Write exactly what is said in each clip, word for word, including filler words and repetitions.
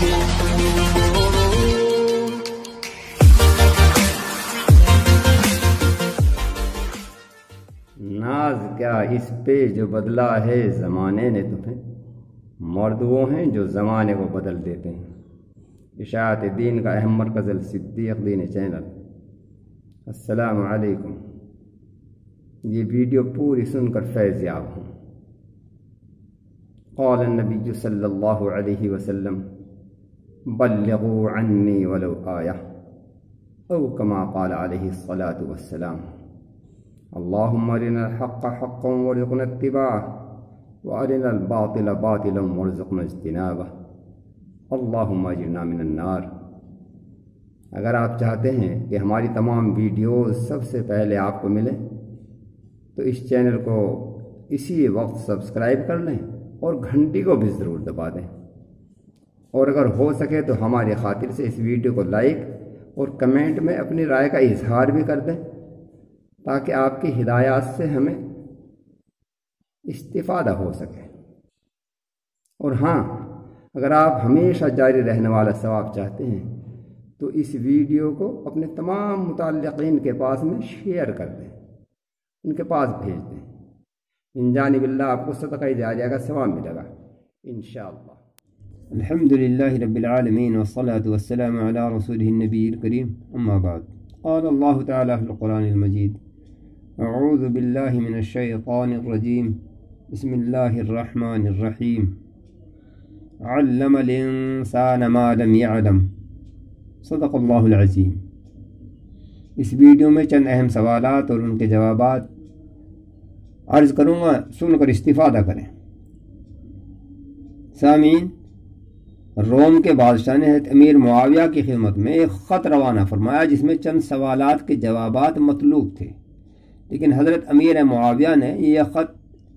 ناز کیا اس پہ جو بدلا ہے زمانے نے تمہیں، مرد وہ ہیں جو زمانے کو بدل دیتے ہیں۔ اشاعت دین کا اہم مرکز الصدیق دین چینل۔ السلام علیکم۔ یہ ویڈیو پوری سن کر فیض یاب ہوں۔ قال النبی صلی اللہ علیہ وسلم بلغوا عنی ولو آیہ، او کما قال علیہ الصلاۃ والسلام۔ اللہم ارنا الحق حقا وارزقنا اتباعہ وارنا الباطل باطلا وارزقنا اجتنابہ، اللہم اجرنا من النار۔ اگر آپ چاہتے ہیں کہ ہماری تمام ویڈیوز سب سے پہلے آپ کو ملیں تو اس چینل کو اسی وقت سبسکرائب کر لیں اور گھنٹی کو بھی ضرور دبا دیں، اور اگر ہو سکے تو ہماری خاطر سے اس ویڈیو کو لائک اور کمنٹ میں اپنی رائے کا اظہار بھی کر دیں تاکہ آپ کی ہدایات سے ہمیں استفادہ ہو سکے۔ اور ہاں، اگر آپ ہمیشہ جاری رہنے والا ثواب چاہتے ہیں تو اس ویڈیو کو اپنے تمام متعلقین کے پاس میں شیئر کر دیں، ان کے پاس بھیج دیں۔ ان جانب اللہ آپ کو صدقہ جاریہ کا ثواب ملے گا انشاءاللہ۔ الحمد للہ رب العالمین والصلاة والسلام علی رسولہ النبی الکریم، اما بعد۔ قال اللہ تعالی فی القرآن المجید اعوذ باللہ من الشیطان الرجیم بسم اللہ الرحمن الرحیم علم الانسان ما لم يعلم، صدق اللہ العظیم۔ اس ویڈیو میں چند اہم سوالات اور ان کے جوابات عرض کروں گا، سن کر استفادہ کریں۔ سامعین، روم کے بادشاہ نے حضرت امیر معاویہ کی خدمت میں ایک خط روانہ فرمایا جس میں چند سوالات کے جوابات مطلوب تھے، لیکن حضرت امیر معاویہ نے یہ خط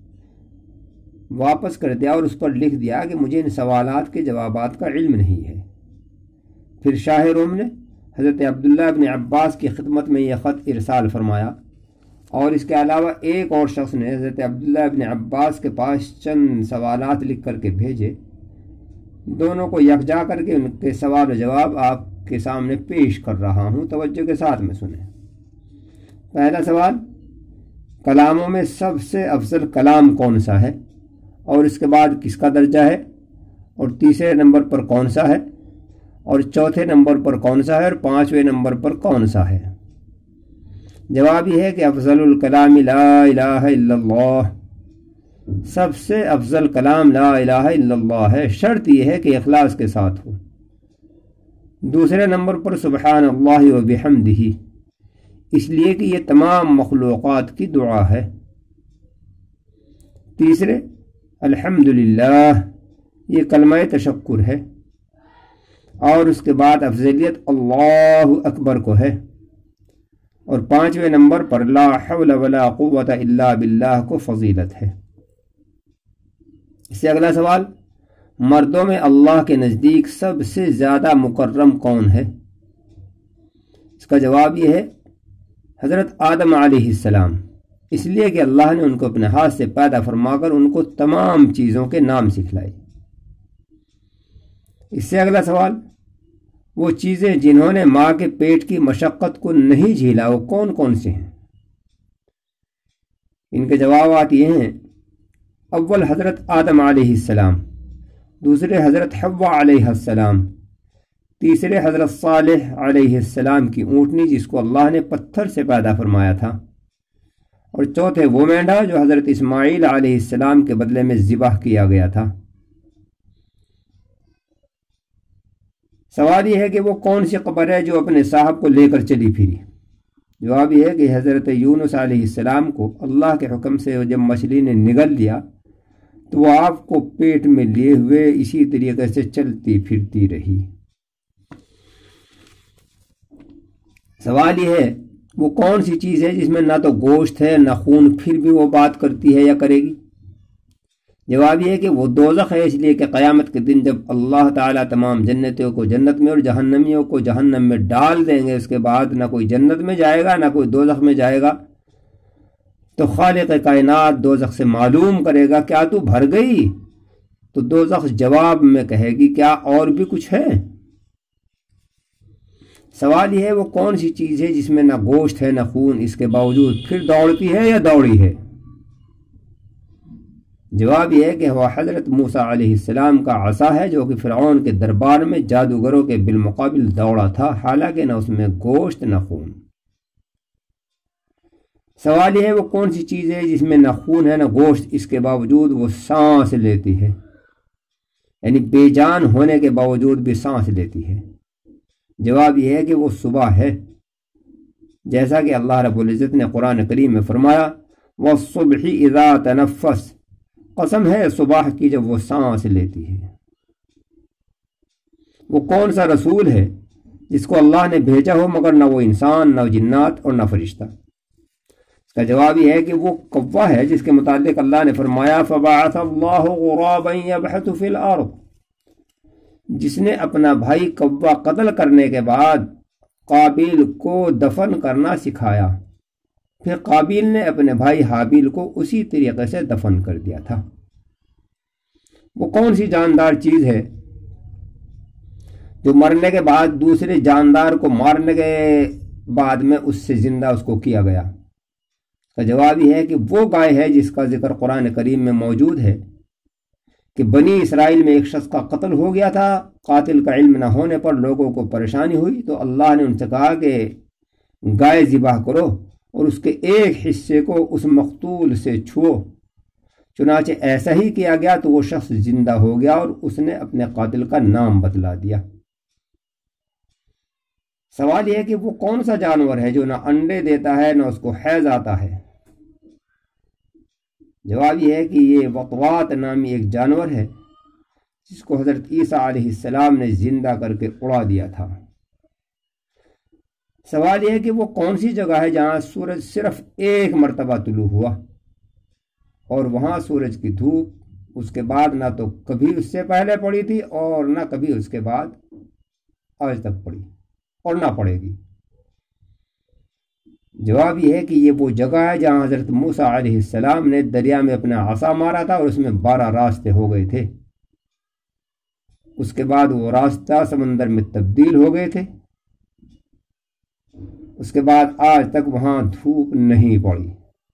واپس کر دیا اور اس پر لکھ دیا کہ مجھے ان سوالات کے جوابات کا علم نہیں ہے۔ پھر شاہ روم نے حضرت عبداللہ ابن عباس کی خدمت میں یہ خط ارسال فرمایا، اور اس کے علاوہ ایک اور شخص نے حضرت عبداللہ ابن عباس کے پاس چند سوالات لکھ کر کے بھیجے۔ دونوں کو یکجا کر کے ان کے سوال و جواب آپ کے سامنے پیش کر رہا ہوں، توجہ کے ساتھ میں سنیں۔ پہلا سوال، کلاموں میں سب سے افضل کلام کون سا ہے، اور اس کے بعد کس کا درجہ ہے، اور تیسرے نمبر پر کون سا ہے، اور چوتھے نمبر پر کون سا ہے، اور پانچویں نمبر پر کون سا ہے؟ جواب یہ ہے کہ افضل الکلام لا الہ الا اللہ، سب سے افضل کلام لا الہ الا اللہ ہے، شرط یہ ہے کہ اخلاص کے ساتھ ہو۔ دوسرے نمبر پر سبحان اللہ و بحمدہ، اس لیے کہ یہ تمام مخلوقات کی دعا ہے۔ تیسرے الحمدللہ، یہ کلمہ تشکر ہے، اور اس کے بعد افضلیت اللہ اکبر کو ہے، اور پانچویں نمبر پر لا حول ولا قوت الا باللہ کو فضیلت ہے۔ اس سے اگلا سوال، مردوں میں اللہ کے نزدیک سب سے زیادہ مکرم کون ہے؟ اس کا جواب یہ ہے حضرت آدم علیہ السلام، اس لیے کہ اللہ نے ان کو اپنے ہاتھ سے پیدا فرما کر ان کو تمام چیزوں کے نام سکھلائے۔ اس سے اگلا سوال، وہ چیزیں جنہوں نے ماں کے پیٹ کی مشقت کو نہیں جھیلا وہ کون کون سے ہیں؟ ان کے جوابات یہ ہیں، اول حضرت آدم علیہ السلام، دوسرے حضرت حوا علیہ السلام، تیسرے حضرت صالح علیہ السلام کی اونٹنی جس کو اللہ نے پتھر سے پیدا فرمایا تھا، اور چوتھے وہ مینڈھا جو حضرت اسماعیل علیہ السلام کے بدلے میں ذبح کیا گیا تھا۔ سوال یہ ہے کہ وہ کون سی قبر ہے جو اپنے صاحب کو لے کر چلی پھری؟ جواب یہ ہے کہ حضرت یونس علیہ السلام کو اللہ کے حکم سے جب مچھلی نے نگل لیا تو وہ آپ کو پیٹ میں لیے ہوئے اسی طریقے سے چلتی پھرتی رہی۔ سوال یہ ہے وہ کون سی چیز ہے جس میں نہ تو گوشت ہے نہ خون، پھر بھی وہ بات کرتی ہے یا کرے گی؟ جواب یہ ہے کہ وہ دوزخ ہے، اس لیے کہ قیامت کے دن جب اللہ تعالیٰ تمام جنتوں کو جنت میں اور جہنمیوں کو جہنم میں ڈال دیں گے، اس کے بعد نہ کوئی جنت میں جائے گا نہ کوئی دوزخ میں جائے گا، تو خالق کائنات دوزخ سے معلوم کرے گا کیا تو بھر گئی؟ تو دوزخ جواب میں کہے گی کیا اور بھی کچھ ہے؟ سوال یہ ہے وہ کون سی چیز ہے جس میں نہ گوشت ہے نہ خون، اس کے باوجود پھر دوڑتی ہے یا دوڑی ہے؟ جواب یہ ہے کہ وہ حضرت موسیٰ علیہ السلام کا عصا ہے جو کہ فرعون کے دربار میں جادوگروں کے بالمقابل دوڑا تھا، حالانکہ نہ اس میں گوشت نہ خون۔ سوال یہ ہے وہ کون سی چیز ہے جس میں نہ خون ہے نہ گوشت، اس کے باوجود وہ سانس لیتی ہے، یعنی بے جان ہونے کے باوجود بھی سانس لیتی ہے؟ جواب یہ ہے کہ وہ صبح ہے، جیسا کہ اللہ رب العزت نے قرآن کریم میں فرمایا وَالصُّبْحِ إِذَا تَنَفَّسَ، قسم ہے صبح کی جب وہ سانس لیتی ہے۔ وہ کون سا رسول ہے جس کو اللہ نے بھیجا ہو مگر نہ وہ انسان، نہ جنات اور نہ فرشتہ؟ اس کا جواب یہ ہے کہ وہ کوا ہے جس کے متعلق اللہ نے فرمایا فَبَعَثَ اللَّهُ غُرَابًا يَبْحَثُ فِي الْأَرْضِ، جس نے اپنا بھائی کوا قتل کرنے کے بعد قابیل کو دفن کرنا سکھایا، پھر قابیل نے اپنے بھائی حابیل کو اسی طریقے سے دفن کر دیا تھا۔ وہ کون سی جاندار چیز ہے جو مرنے کے بعد دوسرے جاندار کو مارنے کے بعد میں اس سے زندہ اس کو کیا گیا؟ اس کا جواب یہ ہے کہ وہ گائے ہے جس کا ذکر قرآن کریم میں موجود ہے کہ بنی اسرائیل میں ایک شخص کا قتل ہو گیا تھا، قاتل کا علم نہ ہونے پر لوگوں کو پریشانی ہوئی تو اللہ نے ان سے کہا کہ گائے ذبح کرو اور اس کے ایک حصے کو اس مقتول سے چھو، چنانچہ ایسا ہی کیا گیا تو وہ شخص زندہ ہو گیا اور اس نے اپنے قاتل کا نام بتلا دیا۔ سوال یہ ہے کہ وہ کون سا جانور ہے جو نہ انڈے دیتا ہے نہ اس کو حیض آتا ہے؟ جواب یہ ہے کہ یہ وطوات نامی ایک جانور ہے جس کو حضرت عیسیٰ علیہ السلام نے زندہ کر کے اڑا دیا تھا۔ سوال یہ ہے کہ وہ کون سی جگہ ہے جہاں سورج صرف ایک مرتبہ طلوع ہوا اور وہاں سورج کی دھوپ اس کے بعد نہ تو کبھی اس سے پہلے پڑی تھی اور نہ کبھی اس کے بعد آج تک پڑی اور نہ پڑے گی؟ جواب یہ ہے کہ یہ وہ جگہ ہے جہاں حضرت موسیٰ علیہ السلام نے دریا میں اپنا عصا مارا تھا اور اس میں بارہ راستے ہو گئے تھے، اس کے بعد وہ راستہ سمندر میں تبدیل ہو گئے تھے، اس کے بعد آج تک وہاں دھوپ نہیں پڑی۔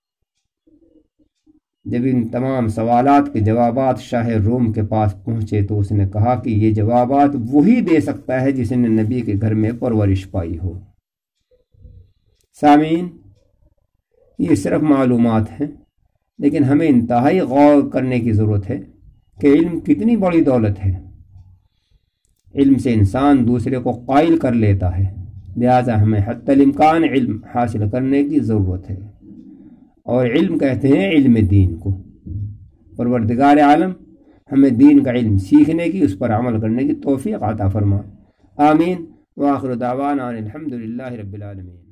جب ان تمام سوالات کے جوابات شاہ روم کے پاس پہنچے تو اس نے کہا کہ یہ جوابات وہی دے سکتا ہے جس نے نبی کے گھر میں پرورش پائی ہو۔ سامعین، یہ صرف معلومات ہیں، لیکن ہمیں انتہائی غور کرنے کی ضرورت ہے کہ علم کتنی بڑی دولت ہے۔ علم سے انسان دوسرے کو قائل کر لیتا ہے، لہذا ہمیں حتی الامکان علم حاصل کرنے کی ضرورت ہے، اور علم کہتے ہیں علم دین کو۔ پروردگار عالم ہمیں دین کا علم سیکھنے کی، اس پر عمل کرنے کی توفیق عطا فرما۔ آمین۔ وآخر دعوانا الحمد للہ رب العالمین۔